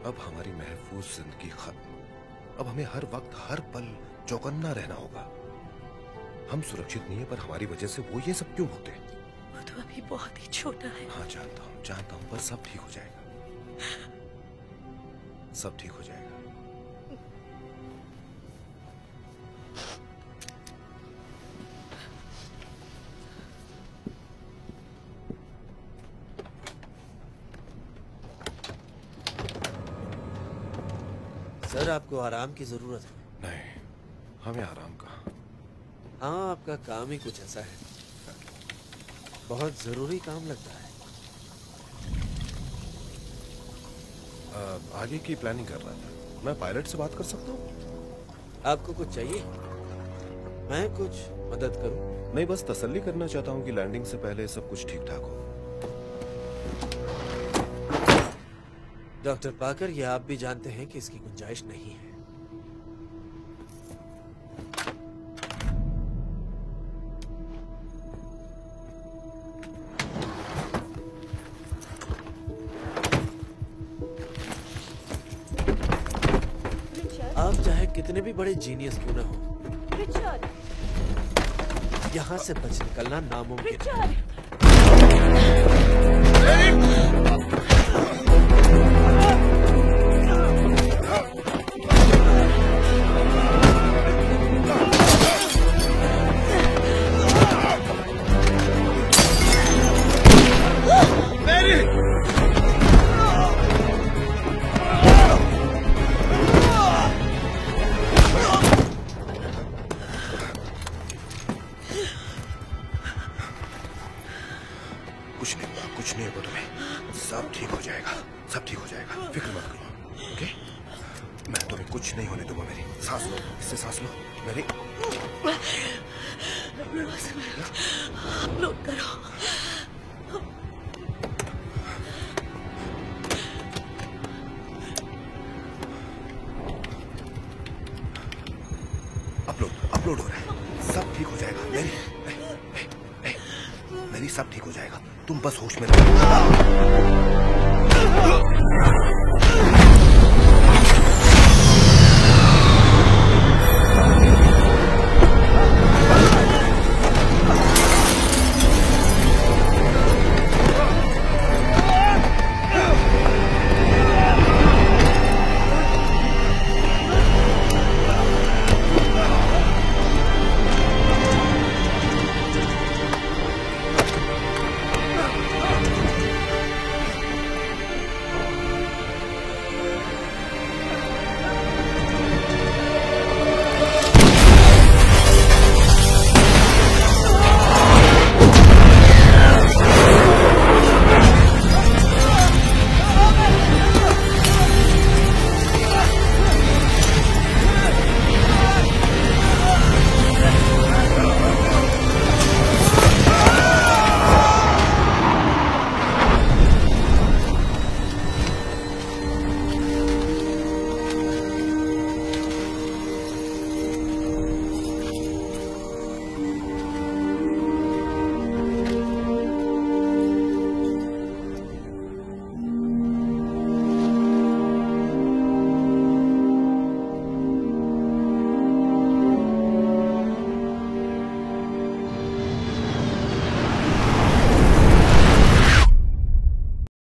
अब हमारी महफूज जिंदगी खत्म। अब हमें हर वक्त हर पल चौकन्ना रहना होगा। हम सुरक्षित नहीं है, पर हमारी वजह से वो ये सब क्यों होते हैं? वो तो अभी बहुत ही छोटा है। हाँ जानता हूँ, पर सब ठीक हो जाएगा। सब ठीक हो जाएगा। सर, आपको आराम की जरूरत है। नहीं, हमें आराम कहाँ। हाँ, आपका काम ही कुछ ऐसा है। बहुत जरूरी काम लगता है। आगे की प्लानिंग कर रहा था। मैं पायलट से बात कर सकता हूँ? आपको कुछ चाहिए? मैं कुछ मदद करूं? नहीं, बस तसल्ली करना चाहता हूँ कि लैंडिंग से पहले सब कुछ ठीक ठाक हो। डॉक्टर पाकर, ये आप भी जानते हैं कि इसकी गुंजाइश नहीं है। आप चाहे कितने भी बड़े जीनियस क्यों ना हो, यहाँ से बच निकलना नामुमकिन है। कुछ नहीं होगा तुम्हें। सब ठीक हो जाएगा, सब ठीक हो जाएगा। फिक्र मत करो, ओके? मैं तुम्हें कुछ नहीं होने दूंगा। मेरी सांस लो, इससे सांस लो। मेरी लोड करो। अपलोड हो रहा है। सब ठीक हो जाएगा। मेरी सब ठीक हो जाएगा। तुम बस होश में रहो।